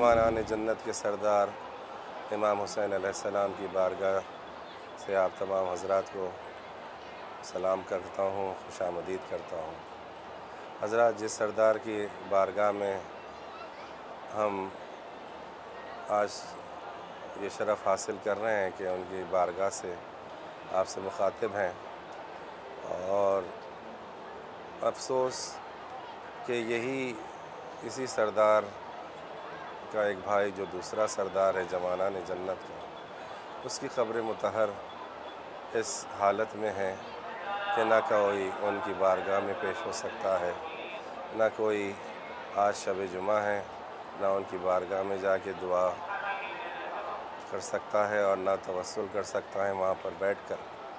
जवानान जन्नत के सरदार इमाम हुसैन अलैहिस्सलाम की बारगाह से आप तमाम हज़रात को सलाम करता हूँ, खुशामदीद करता हूँ। हज़रात, जिस सरदार की बारगाह में हम आज ये शरफ़ हासिल कर रहे हैं कि उनकी बारगाह से आपसे मुखातिब हैं, और अफ़सोस कि इसी सरदार का एक भाई जो दूसरा सरदार है जवानान जन्नत का, उसकी क़ब्र मुतहर इस हालत में है कि ना कोई उनकी बारगाह में पेश हो सकता है, ना कोई आज शब जुमा है, ना उनकी बारगाह में जाके दुआ कर सकता है और ना तवस्सुल कर सकता है वहाँ पर बैठकर।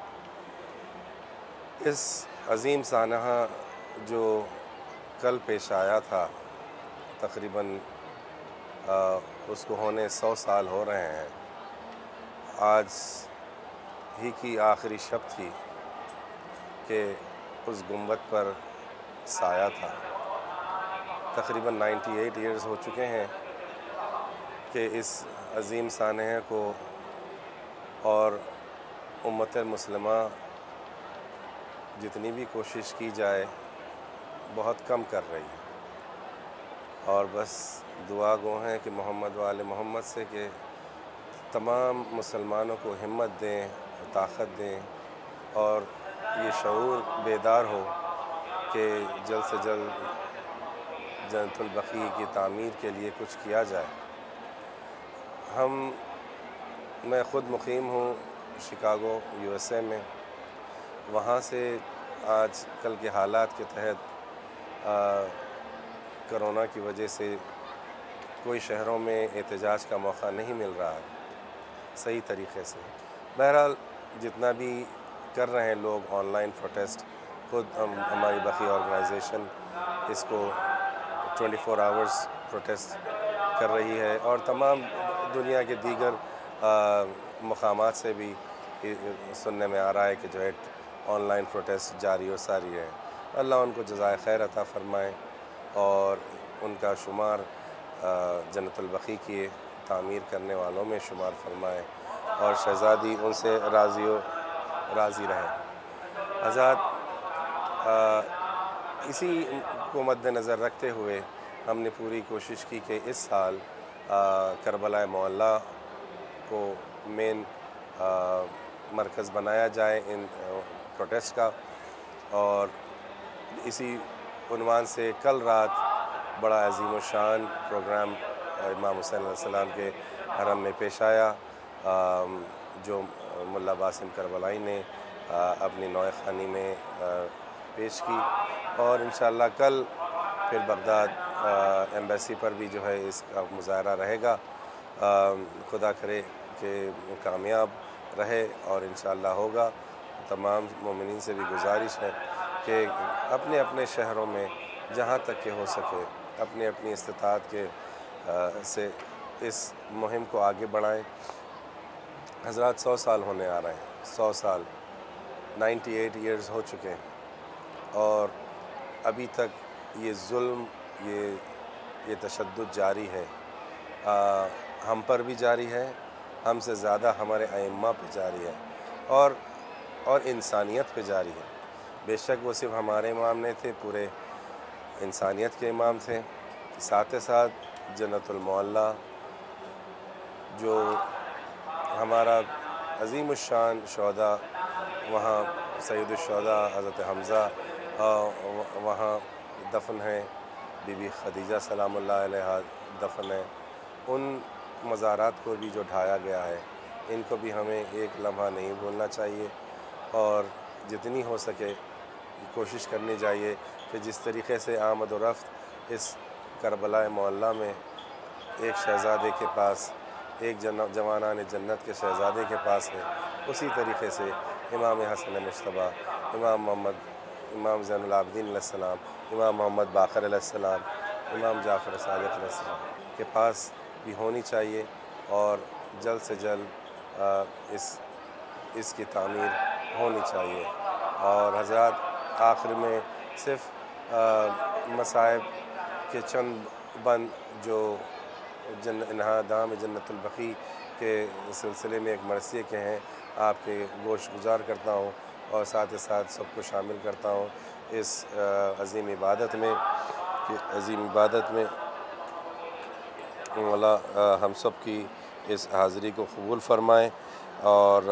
इस अज़ीम सानहा जो कल पेश आया था, तकरीबन उसको होने 100 साल हो रहे हैं। आज ही की आखिरी शब थी कि उस गुंबद पर साया था। तकरीबन 98 ईयर्स हो चुके हैं कि इस अज़ीम सानहे को और उम्मत मुस्लिमा जितनी भी कोशिश की जाए बहुत कम कर रही है, और बस दुआ गो हैं कि मोहम्मद वाले मोहम्मद से कि तमाम मुसलमानों को हिम्मत दें, ताक़त दें, और ये शऊर बेदार हो कि जल्द से जल्द जन्नतुल बक़ी की तामीर के लिए कुछ किया जाए। मैं ख़ुद मुक़ीम हूँ शिकागो USA में। वहाँ से आज कल के हालात के तहत कोरोना की वजह से कोई शहरों में एहतजाज का मौका नहीं मिल रहा है सही तरीक़े से। बहरहाल जितना भी कर रहे हैं लोग ऑनलाइन प्रोटेस्ट, खुद हमारी बक़ी ऑर्गेनाइजेशन इसको 24 आवर्स प्रोटेस्ट कर रही है, और तमाम दुनिया के दीगर मकामात से भी सुनने में आ रहा है कि जो है ऑनलाइन प्रोटेस्ट जारी और सारी है। अल्लाह उनको जज़ाए खैर अता फ़रमाए और उनका शुमार जन्नतुल बक़ी की तामीर करने वालों में शुमार फ़रमाए, और शहज़ादी उनसे राज़ी रहे। हज़रात, इसी को मद्देनज़र रखते हुए हमने पूरी कोशिश की कि इस साल करबला मोहल्ला को मेन मरकज़ बनाया जाए इन प्रोटेस्ट का, और इसी उन्वान से कल रात बड़ा अज़ीम शान प्रोग्राम इमाम हुसैन अलैहिस्सलाम के हरम में पेश आया, जो मुल्ला बासिम करबलाई ने अपनी नौए ख़ानी में पेश की, और इंशाअल्लाह कल फिर बगदाद एम्बेसी पर भी जो है इसका मुज़ाहरा रहेगा। खुदा करे कि कामयाब रहे और इंशाअल्लाह होगा। तमाम मोमिनीन से भी गुजारिश है कि अपने अपने शहरों में जहाँ तक के हो सके अपनी अपनी इस्तिताअत के से इस मुहिम को आगे बढ़ाएं। हज़रात, 100 साल होने आ रहे हैं, 100 साल, 98 ईयर्स हो चुके हैं, और अभी तक ये जुल्म, ये तशद्दुद जारी है। हम पर भी जारी है, हमसे ज़्यादा हमारे अइम्मा पे जारी है, और इंसानियत पे जारी है। बेशक वो सिर्फ हमारे इमाम नहीं थे, पूरे इंसानियत के इमाम थे। साथ ही साथ जन्नतुल मोहल्ला जो हमारा अज़ीमुश्शान शोहदा, वहाँ सैयदुश्शोहदा हज़रत हमज़ा वहाँ दफन हैं, बीबी खदीजा सलामुल्लाह अलैहा दफन है। उन मज़ारात को भी जो ढाया गया है, इनको भी हमें एक लम्हा नहीं भूलना चाहिए, और जितनी हो सके कोशिश करनी चाहिए कि जिस तरीक़े से आमद व रफ़्त इस करबला मोहल्ला में एक शहज़ादे के पास, एक जवानान जन्नत के शहज़ादे के पास है, उसी तरीक़े से इमाम हसन मुज्तबा, इमाम ज़ैनुल आबिदीन अलैहिस्सलाम, इमाम मोहम्मद बाक़र अलैहिस्सलाम, इमाम जाफ़र सादिक़ अलैहिस्सलाम के पास भी होनी चाहिए, और जल्द से जल्द इसकी तामीर होनी चाहिए। और हज़रात, आखिर में सिर्फ़ मसाइब के चंद बंद जो انہا دام جنت البقیع کے سلسلے میں ایک مرثیے کے ہیں، آپ کے گوش گزار کرتا ہوں اور ساتھ ساتھ سب کو شامل کرتا ہوں اس عظیم عبادت میں کہ عظیم عبادت میں مولا ہم سب کی اس حاضری کو قبول فرمائیں اور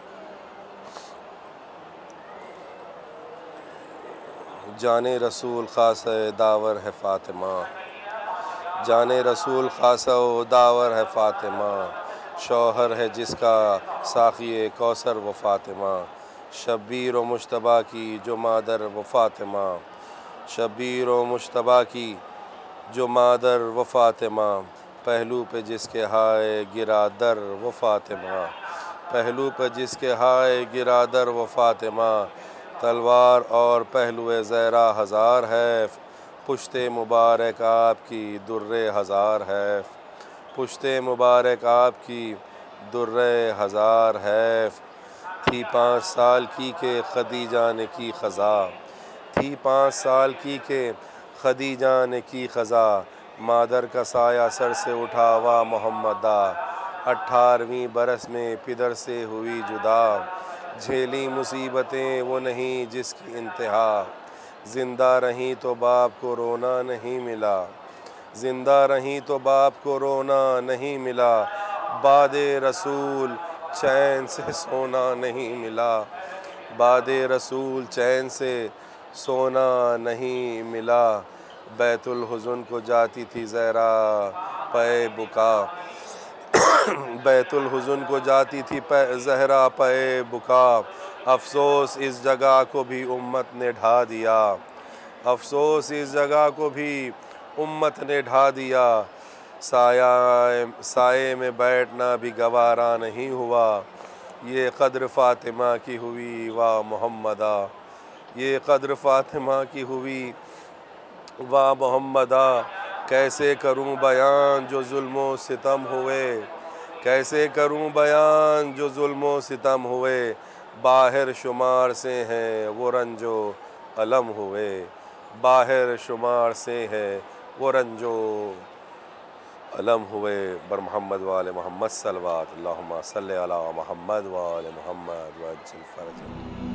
جان رسول خاصہ داور ہے فاطمہ، جان رسول خاصہ و داور ہے فاطمہ، شوہر ہے جس کا ساقی کوثر و فاطمہ، شبیر و مجتبیٰ کی جو مادر و فاطمہ، شبیر و مجتبیٰ کی جو مادر و فاطمہ، پہلو پہ جس کے ہائے گرا در و فاطمہ، پہلو پہ جس کے ہائے گرا در و فاطمہ، تلوار اور پہلو زہرا ہزار ہے، پشت مبارک آپ کی در ہزار ہے، پشت مبارک آپ کی در ہزار ہے، تھی 5 سال کی کہ خدیجہ نے کی خزا، تھی 5 سال کی کہ خدیجہ نے کی خزا، مادر کا سایہ سر سے اٹھا وا محمدہ، 18ویں برس میں پدر سے ہوئی جدا، جھیلی مصیبتیں وہ نہیں جس کی انتہا، زندہ رہیں تو باپ کو رونا نہیں ملا، زندہ رہیں تو باپ کو رونا نہیں ملا، بعد رسول چین سے سونا نہیں ملا، بعد رسول چین سے سونا نہیں ملا، بیت الحزن کو جاتی تھی زہرا پے بکا، بیت الحزن کو جاتی تھی زہرا پے بکا، افسوس اس جگہ کو بھی امت نے ڈھا دیا، افسوس اس جگہ کو بھی امت نے ڈھا دیا، سائے میں بیٹھنا بھی گوارا نہیں ہوا، یہ قدر فاطمہ کی ہوئی وا محمدہ، یہ قدر فاطمہ کی ہوئی وا محمدہ، کیسے کروں بیان جو ظلم و ستم ہوئے، کیسے کروں بیان جو ظلم و ستم ہوئے، باہر شمار سے ہیں وہ رنج و الم ہوئے، باہر شمار سے ہیں وہ رنج و الم ہوئے، بر محمد و آل محمد صلوات، اللہم صلی علی محمد و آل محمد وعجل فرجہ۔